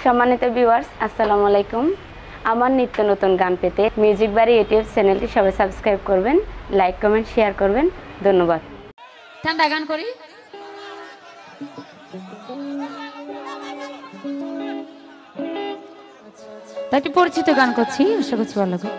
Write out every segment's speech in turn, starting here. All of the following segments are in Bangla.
সম্মানিত ভিউয়ার্স আসসালামু আলাইকুম। আমার নিত্য নতুন গান পেতে মিউজিক বাড়ি ইউটিউব চ্যানেলটি সবাই সাবস্ক্রাইব করবেন, লাইক কমেন্ট শেয়ার করবেন। ধন্যবাদ। ঠান্ডা গান করি। তাই একটু পরিচিত গান করছি, আশা করছি ভালো লাগবে।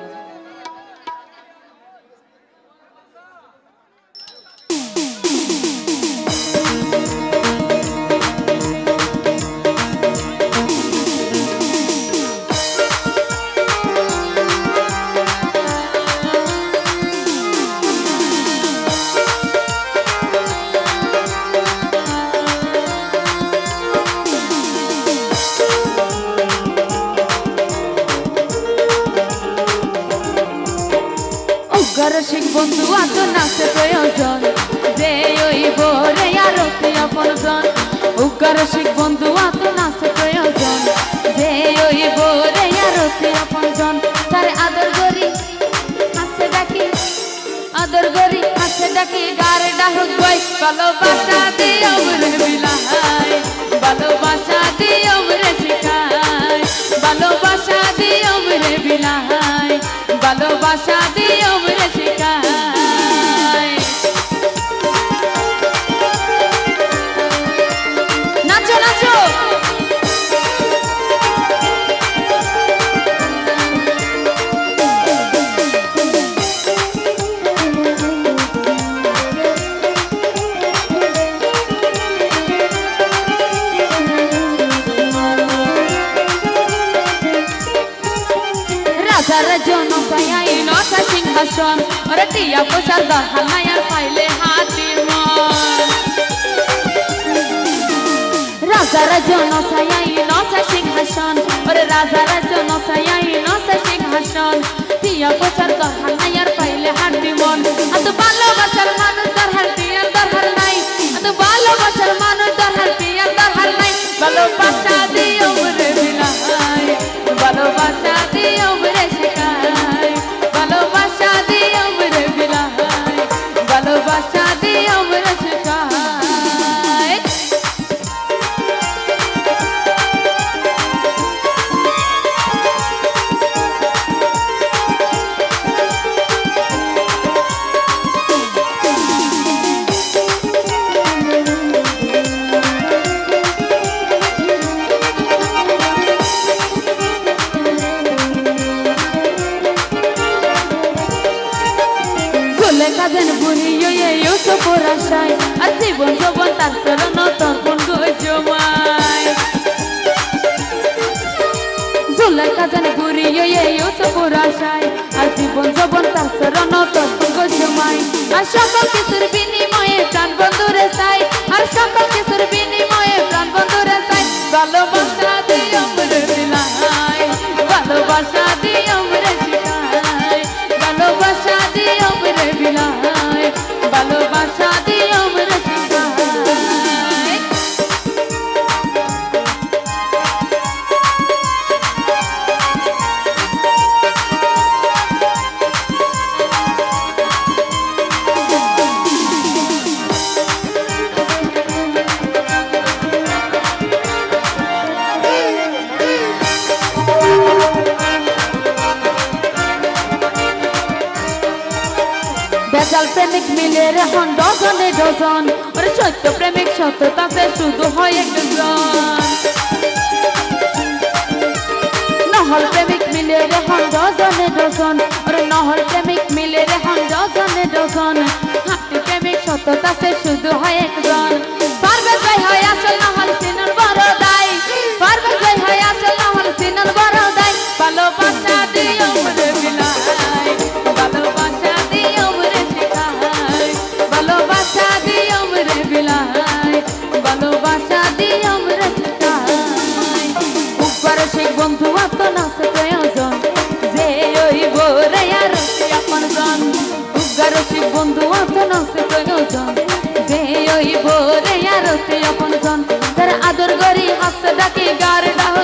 রসিক বন্ধু আত নাচে প্রয়োজন যে ওই বোরে আর আপনজন। রসিক বন্ধু আত নাচে প্রয়োজন যে ওই বোরে আর আপনজন। তার আদর করি হাসে ডাকি, আদর করি হাসে ডাকি, গারে ডাহুক বই ভালোবাসা দিয়ে ওরে বিলায়, ভালোবাসা দিয়ে ওরে শিখায়, ভালোবাসা দিয়ে ওরে বিলায়, ভালোবাসা দিয়ে ওরে শিখায়। নাচো নাচো রাজার জনতায় নটা সিংহাসন, ওরে টিয়া পয়সার দরকার নাই আর পাইলে হাতি মন। রাজার জনতায় নটা সিংহাসন, ওরে রাজার জনতায় নটা সিংহাসন, টিয়া পয়সার দরকার নাই আর পাইলে হাতি মন। এত ভালোবাসার মানুষ দরকার টিয়ার দরকার নাই, এত ভালোবাসার মানুষ দরকার টিয়ার দরকার নাই। ভালোবাসা দিয়ে ওরে বিলায়, ভালোবাসা দিয়ে ওরে শিখায়, ভালোবাসা দিয়ে ওরে বিলায়, ভালোবাসা দিয়ে ওরে শিখায়। কাজেন বুড়ি ইউসুফর আশায় আর জীবন যৌবন তার চরণ তর্পণ জমায়। জুলাই কাজেন বুড়ি ইউসুফর আশায় আর জীবন যৌবন তার চরণ তর্পণ জমায়। আর সকল কিছুর বিনিময়ে প্রাণ বন্ধুরে চাই, আর সকল কিছুর বিনিময়ে প্রাণ বন্ধুরে চাই। ভালোবাসা দিয়ে ওরে বিলায়, ভালোবাসা দিয়ে ওরে শিখায়, ভালোবাসা দিয়ে ওরে বিলায়, ভালোবাসা দিয়ে ওরে শিখায়। বেজাল প্রেমিক মিলে এখন ডজনে ডজন, ওরে সত্য প্রেমিক সত্যতাতে শুধু হয় একজন। নহল প্রেমিক মিলে এখন ডজনে ডজন, ওরে নহল প্রেমিক মিলে এখন ডজনে ডজন। হাতি প্রেমিক সত্যতাতে শুধু হয় একজন। পারবে যাই হয় আসল নহল সিনার বড় দায়, পারবে যাই হয় আসল নহল সিনার বড় দায়। ভালোবাসা দিয়ে ওরে বিলায়, ভালোবাসা দিয়ে ওরে শিখায়, ভালোবাসা দিয়ে ওরে বিলায়, ভালোবাসা দিয়ে ওরে শিখায়। রসিক বন্ধু আত নাচে প্রয়োজন যে ওই বোরে আর আপনজন। রসিক বন্ধু আত নাচে প্রয়োজন যে ওই বোরে আর আপনজন। তার আদর করি হাসে ডাকি গার ডাহ